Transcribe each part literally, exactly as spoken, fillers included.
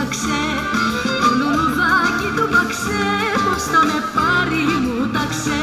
ταξέ, το λουλουδάκι του παξέ, πως θα με πάρει μου ταξέ.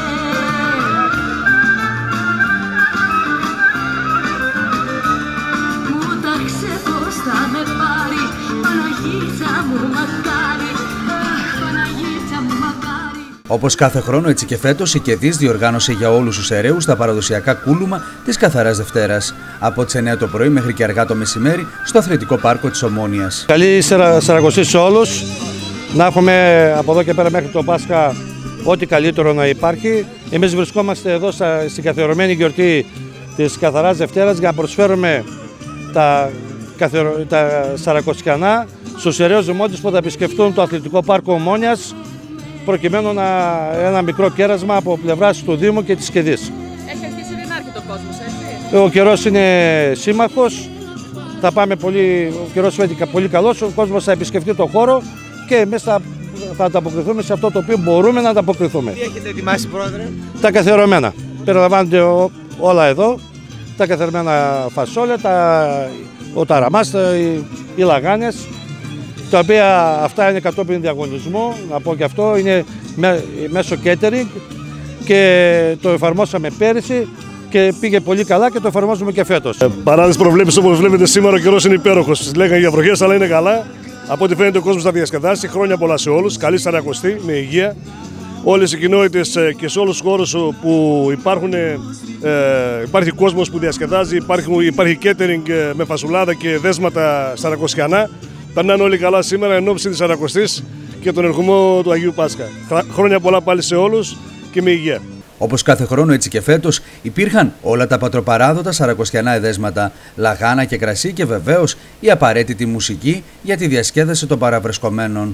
Μου ταξέ πως θα με πάρει, Παναγίτσα μου μακάρι, αχ Παναγίτσα μου μακάρι. Όπως κάθε χρόνο, έτσι και φέτος, η ΚΕΔΙΣ διοργάνωσε για όλους τους ερέους τα παραδοσιακά κούλουμα της Καθαράς Δευτέρας. Από τις εννιά το πρωί μέχρι και αργά το μεσημέρι στο Αθλητικό Πάρκο της Ομόνοιας. Καλή Σαρακοστή σε όλους. Να έχουμε από εδώ και πέρα μέχρι το Πάσχα ό,τι καλύτερο να υπάρχει. Εμείς βρισκόμαστε εδώ στην καθιερωμένη γιορτή της Καθαράς Δευτέρας για να προσφέρουμε τα, τα Σαρακοστιανά στους ερέους δημότες που θα επισκεφτούν το Αθλητικό Πάρκο Ομόνοιας, προκειμένου να ένα μικρό κέρασμα από πλευράς του Δήμου και της ΚΕΔΙΣ. Έχει αρχίσει να έρχεται ο κόσμος, έτσι. Ο καιρός είναι σύμμαχος, θα πάμε πολύ, ο καιρός φαίνεται πολύ καλός, ο κόσμος θα επισκεφτεί το χώρο και εμείς θα, θα ανταποκριθούμε σε αυτό το οποίο μπορούμε να ανταποκριθούμε. Τι έχετε ετοιμάσει, Πρόεδρε? Τα καθιερωμένα. Περιλαμβάνονται όλα εδώ, τα καθιερωμένα φασόλια, τα, ο ταραμάς, οι, οι λαγάνες, τα οποία αυτά είναι κατόπιν διαγωνισμού, να πω και αυτό, είναι μέσω catering και το εφαρμόσαμε πέρυσι και πήγε πολύ καλά και το εφαρμόζουμε και φέτος. Ε, παρά τις προβλέψεις, όπως βλέπετε σήμερα, ο καιρός είναι υπέροχος. Λέγανε για βροχές, αλλά είναι καλά. Από ό,τι φαίνεται ο κόσμος θα διασκεδάσει. Χρόνια πολλά σε όλους. Καλή Σαρακοστή, με υγεία. Όλες οι κοινότητες και σε όλους τους χώρους που υπάρχουν, ε, υπάρχει κόσμος που διασκεδάζει, υπάρχει, υπάρχει catering με φασουλάδα και δέσματα σαρακοστιανά. Περνάνε όλοι καλά σήμερα εν ώψη της Σαρακοστής και τον ερχομό του Αγίου Πάσχα. Χρόνια πολλά πάλι σε όλους και με υγεία. Όπως κάθε χρόνο, έτσι και φέτος, υπήρχαν όλα τα πατροπαράδοτα σαρακοστιανά εδέσματα, λαγάνα και κρασί και βεβαίως η απαραίτητη μουσική για τη διασκέδαση των παραβρεσκομένων.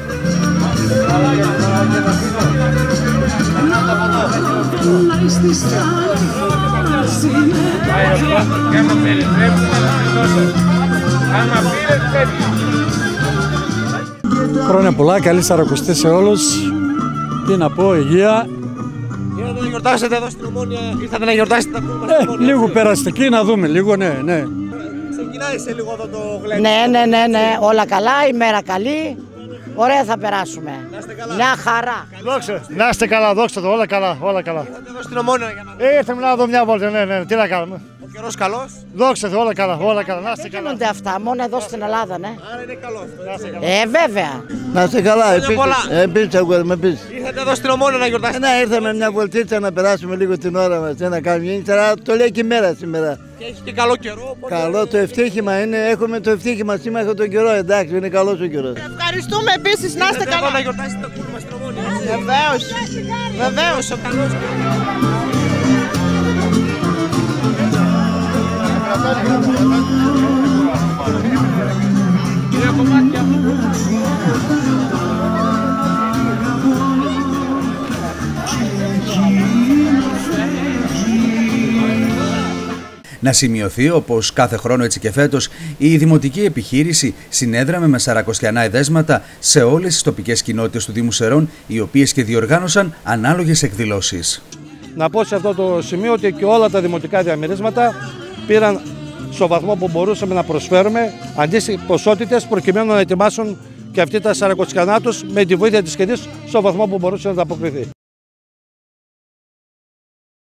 Χρόνια πολλά, καλή Σαρακοστή σε όλους. Τι να πω, υγεία. Ήρθατε να γιορτάσετε εδώ στην Ομόνια, ήρθατε να γιορτάσετε τα κούλμα στην Ομόνια. Λίγο περαστική να δούμε, λίγο, ναι, ναι. Ξεκινάει σε λίγο εδώ το γλέντι. Ναι, ναι, ναι, ναι, όλα καλά, η μέρα καλή. Ωραία θα περάσουμε. Να είστε καλά. Μια χαρά. Δόξα, να είστε καλά, δόξα το, όλα καλά, όλα καλά. Ήρθατε εδώ στην Ομόνια για να δείτε. Ε, ήρθαμε να δω μια βόλτα, ναι, ναι, τι να κάνουμε. Ο καιρός καλός. Δόξα το, όλα καλά, όλα καλά, να είστε Δεν καλά. γίνονται αυτά, μόνο εδώ στην Ελλάδα, ναι. Άρα είναι καλός. Ε, βέβαια. Να είστε καλά, πολλά. επίσης, εγώ με επίσης. Ήρθατε εδώ στην Ομόνια να γιορτάσετε. Ναι, ήρθαμε μια βολτίτσα να περάσουμε λίγο την ώρα μας, τι να κάνουμε, ύστερα το λέει και η μέρα σήμερα. Και έχει και καλό καιρό. Οπότε... Καλό το ευτύχημα είναι, έχουμε το ευτύχημα σήμερα έχω τον καιρό, εντάξει, είναι καλός ο καιρός. Ευχαριστούμε επίσης, να είστε καλά. να γιορτάσετε τα κούλμα στην Ομόνια. Βεβαίως, βεβαίως, ο καλός. Να σημειωθεί, όπως κάθε χρόνο έτσι και φέτος, η Δημοτική Επιχείρηση συνέδραμε με σαρακοστιανά εδέσματα σε όλες τις τοπικές κοινότητες του Δήμου Σερών, οι οποίες και διοργάνωσαν ανάλογες εκδηλώσεις. Να πω σε αυτό το σημείο ότι και όλα τα δημοτικά διαμερίσματα πήραν στο βαθμό που μπορούσαμε να προσφέρουμε αντίστοιχες ποσότητες προκειμένου να ετοιμάσουν και αυτοί τα σαρακοστιανά τους με τη βοήθεια της ΚΕΔΙΣ στο βαθμό που μπορούσε να ανταποκριθεί.